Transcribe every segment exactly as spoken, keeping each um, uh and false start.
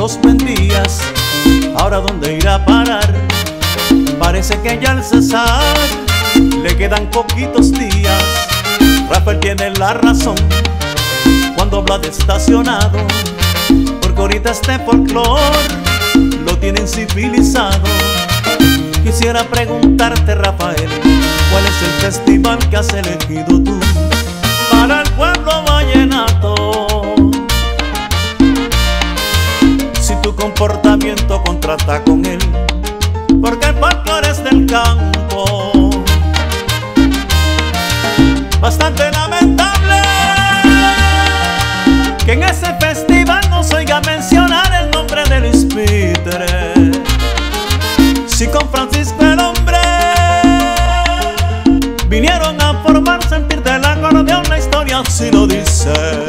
los vendías, ahora dónde irá a parar. Parece que ya al César le quedan poquitos días. Rafael tiene la razón cuando habla de estacionado, porque ahorita este folclor lo tienen civilizado. Quisiera preguntarte, Rafael, ¿cuál es el festival que has elegido tú para el pueblo vallenato? Si tu comportamiento contrasta con él, porque el folclore es del campo. Bastante lamentable que en ese festival no se oiga mencionar el nombre de Luis Peter. Si con Francisco el hombre vinieron a formar sentir del acordeón, la historia así lo dice.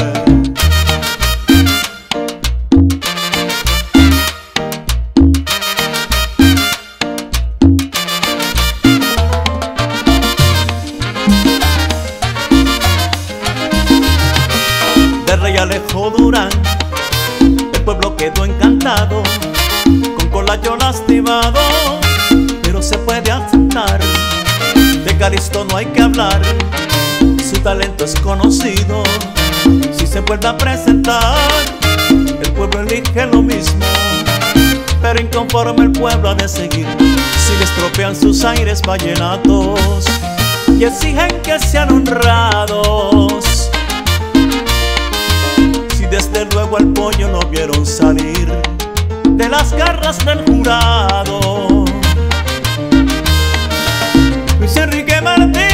De Rey Alejo Durán, el pueblo quedó encantado, con Colayo lastimado, pero se puede aceptar. De Calixto no hay que hablar, su talento es conocido. Si se vuelve a presentar, el pueblo elige lo mismo. Pero inconforme el pueblo ha de seguir, si le estropean sus aires vallenatos y exigen que sean honrados. Si desde luego al pollo no vieron salir de las garras del jurado. Luis Enrique Martínez,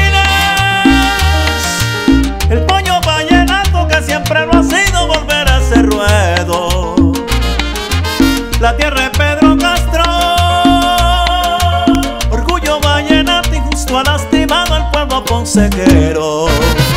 el pollo vallenato que siempre lo ha sido, volver a ese ruedo. La tierra de Pedro Castro, orgullo vallenato, y justo ha lastimado al pueblo consejero.